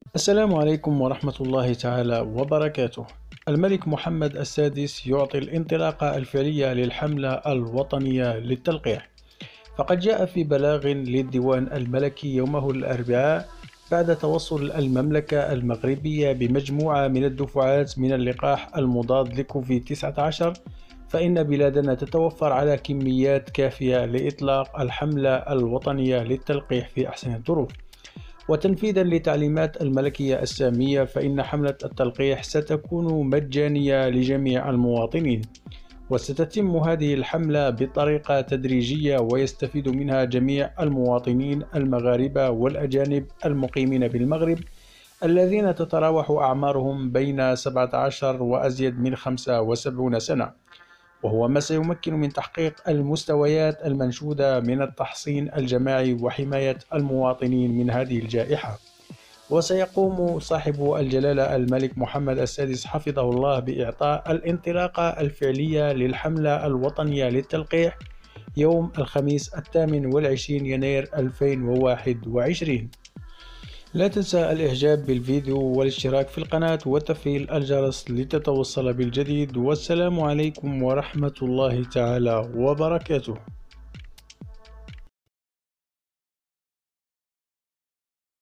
السلام عليكم ورحمة الله تعالى وبركاته. الملك محمد السادس يعطي الانطلاقة الفعلية للحملة الوطنية للتلقيح. فقد جاء في بلاغ للديوان الملكي يومه الأربعاء بعد توصل المملكة المغربية بمجموعة من الدفعات من اللقاح المضاد لكوفيد 19، فإن بلادنا تتوفر على كميات كافية لإطلاق الحملة الوطنية للتلقيح في أحسن الظروف. وتنفيذا لتعليمات الملكية السامية، فإن حملة التلقيح ستكون مجانية لجميع المواطنين، وستتم هذه الحملة بطريقة تدريجية ويستفيد منها جميع المواطنين المغاربة والأجانب المقيمين بالمغرب الذين تتراوح أعمارهم بين 17 وأزيد من 75 سنة، وهو ما سيمكن من تحقيق المستويات المنشودة من التحصين الجماعي وحماية المواطنين من هذه الجائحة. وسيقوم صاحب الجلالة الملك محمد السادس حفظه الله بإعطاء الانطلاقة الفعلية للحملة الوطنية للتلقيح يوم الخميس 28 يناير 2021. لا تنسى الإعجاب بالفيديو والاشتراك في القناة وتفعيل الجرس لتتوصل بالجديد، والسلام عليكم ورحمة الله تعالى وبركاته.